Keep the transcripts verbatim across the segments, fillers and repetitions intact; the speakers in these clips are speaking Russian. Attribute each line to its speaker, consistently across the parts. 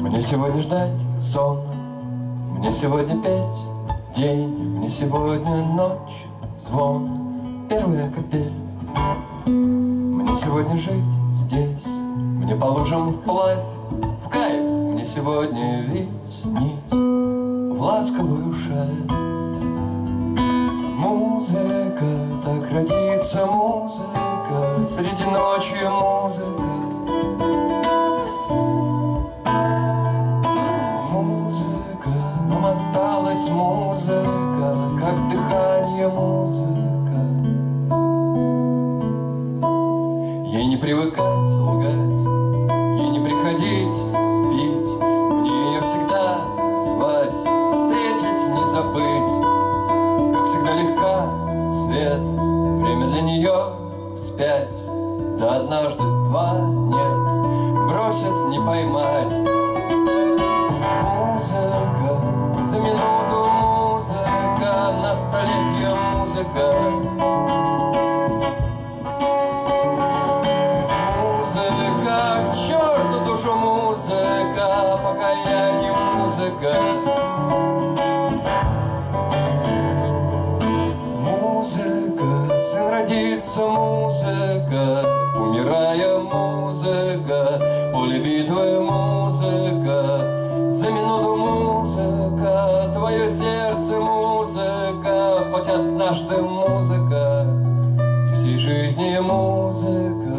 Speaker 1: Мне сегодня ждать сон, мне сегодня петь день, мне сегодня ночь, звон, первая капель. Мне сегодня жить здесь, мне по лужам вплавь, в кайф, мне сегодня вить нить в ласковую шаль. Музыка, так родится музыка, среди ночи музыка. Музыка, нам осталась музыка, как дыхание музыка. Ей не привыкать лгать, ей не приходить пить, мне ее всегда звать, встретить, не забыть. Как всегда легка свет, время для нее вспять, да однажды два нет, бросят не поймать. Музыка, за минуту музыка, на столетие музыка. Музыка, к черту душу музыка, пока я не музыка. Музыка, сын родится музыка, умирая музыка, поле битвы музыка. За минуту музыка, твое сердце музыка, хоть однажды музыка, и всей жизни музыка.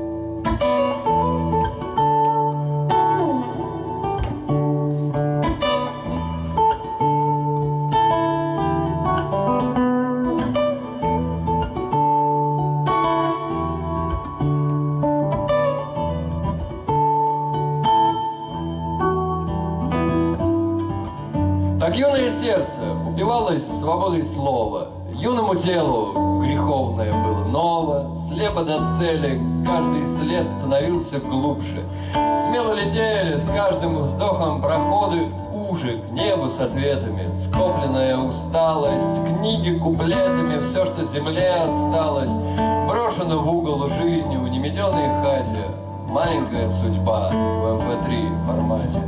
Speaker 1: Так юное сердце упивалось свободой слова, юному телу греховное было ново, слепо до цели каждый след становился глубже. Смело летели с каждым вздохом проходы уже к небу с ответами, скопленная усталость, книги куплетами, все, что земле осталось, брошено в угол жизни в неметенной хате, маленькая судьба в эм пэ три формате.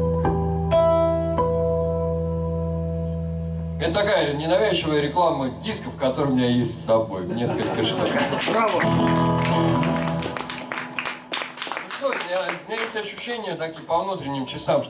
Speaker 1: Это такая ненавязчивая реклама дисков, которые у меня есть с собой. Несколько штук. Браво! Ну что, у меня, у меня есть ощущение такие по внутренним часам, что